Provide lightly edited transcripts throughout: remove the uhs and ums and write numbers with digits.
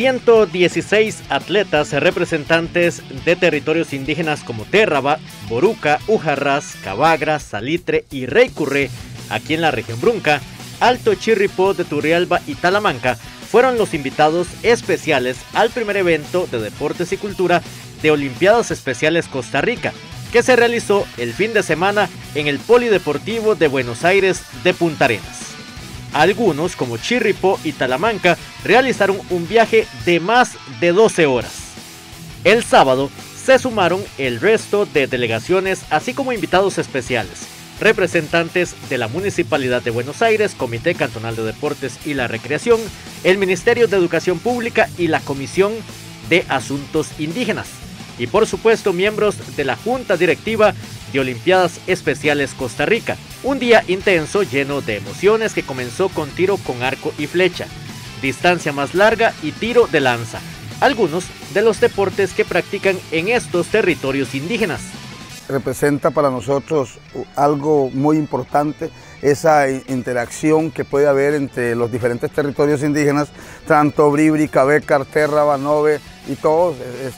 116 atletas representantes de territorios indígenas como Térraba, Boruca, Ujarrás, Cabagra, Salitre y Reycurré, aquí en la región Brunca, Alto Chirripó de Turrialba y Talamanca, fueron los invitados especiales al primer evento de deportes y cultura de Olimpiadas Especiales Costa Rica, que se realizó el fin de semana en el Polideportivo de Buenos Aires de Punta Arenas. Algunos, como Chirripó y Talamanca, realizaron un viaje de más de 12 horas. El sábado se sumaron el resto de delegaciones, así como invitados especiales, representantes de la Municipalidad de Buenos Aires, Comité Cantonal de Deportes y la Recreación, el Ministerio de Educación Pública y la Comisión de Asuntos Indígenas, y por supuesto miembros de la Junta Directiva de Olimpiadas Especiales Costa Rica. Un día intenso lleno de emociones que comenzó con tiro con arco y flecha, distancia más larga y tiro de lanza, algunos de los deportes que practican en estos territorios indígenas. Representa para nosotros algo muy importante, esa interacción que puede haber entre los diferentes territorios indígenas, tanto Bribri, Cabécar, Térraba, Nove y todos.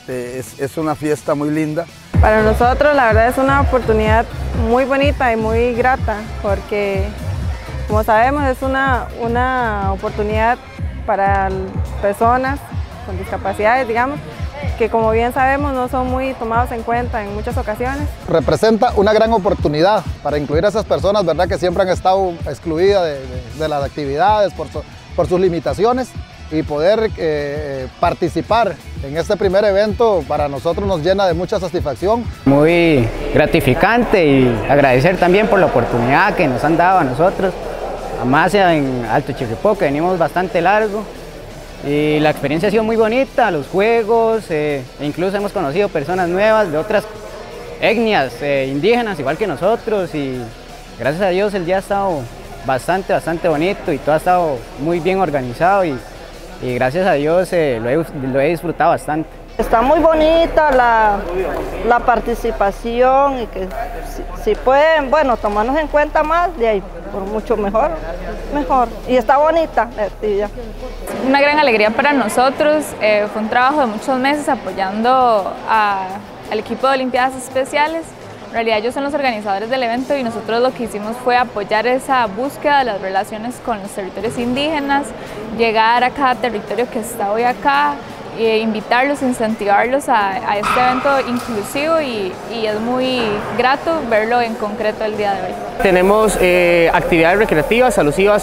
Es una fiesta muy linda. Para nosotros la verdad es una oportunidad muy bonita y muy grata, porque como sabemos es una oportunidad para personas con discapacidades, digamos, que como bien sabemos no son muy tomados en cuenta en muchas ocasiones. Representa una gran oportunidad para incluir a esas personas, ¿verdad?, que siempre han estado excluidas de las actividades por sus limitaciones, y poder participar en este primer evento para nosotros nos llena de mucha satisfacción. Muy gratificante, y agradecer también por la oportunidad que nos han dado a nosotros, además en Alto Chirripó, que venimos bastante largo, y la experiencia ha sido muy bonita, los juegos, e incluso hemos conocido personas nuevas de otras etnias indígenas igual que nosotros, y gracias a Dios el día ha estado bastante bonito y todo ha estado muy bien organizado, y gracias a Dios lo he disfrutado bastante. Está muy bonita la participación, y que si pueden, bueno, tomarnos en cuenta más, de ahí por mucho mejor. Y está bonita la actividad. Una gran alegría para nosotros, fue un trabajo de muchos meses apoyando al equipo de Olimpiadas Especiales. En realidad ellos son los organizadores del evento, y nosotros lo que hicimos fue apoyar esa búsqueda de las relaciones con los territorios indígenas, llegar a cada territorio que está hoy acá, invitarlos, incentivarlos a este evento inclusivo, y es muy grato verlo en concreto el día de hoy. Tenemos actividades recreativas alusivas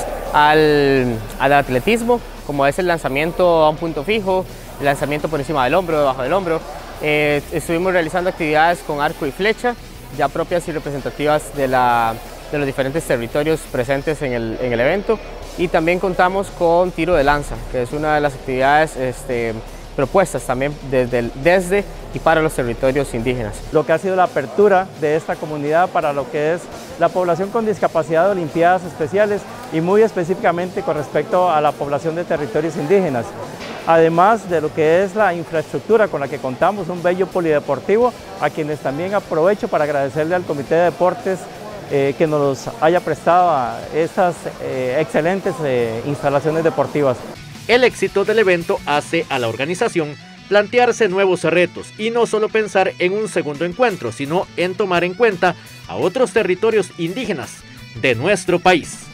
al atletismo, como es el lanzamiento a un punto fijo, el lanzamiento por encima del hombro, debajo del hombro. Estuvimos realizando actividades con arco y flecha, ya propias y representativas de los diferentes territorios presentes en el evento, y también contamos con tiro de lanza, que es una de las actividades propuestas también desde y para los territorios indígenas. Lo que ha sido la apertura de esta comunidad para lo que es la población con discapacidad de Olimpiadas Especiales, y muy específicamente con respecto a la población de territorios indígenas. Además de lo que es la infraestructura con la que contamos, un bello polideportivo, a quienes también aprovecho para agradecerle al Comité de Deportes que nos haya prestado estas excelentes instalaciones deportivas. El éxito del evento hace a la organización plantearse nuevos retos, y no solo pensar en un segundo encuentro, sino en tomar en cuenta a otros territorios indígenas de nuestro país.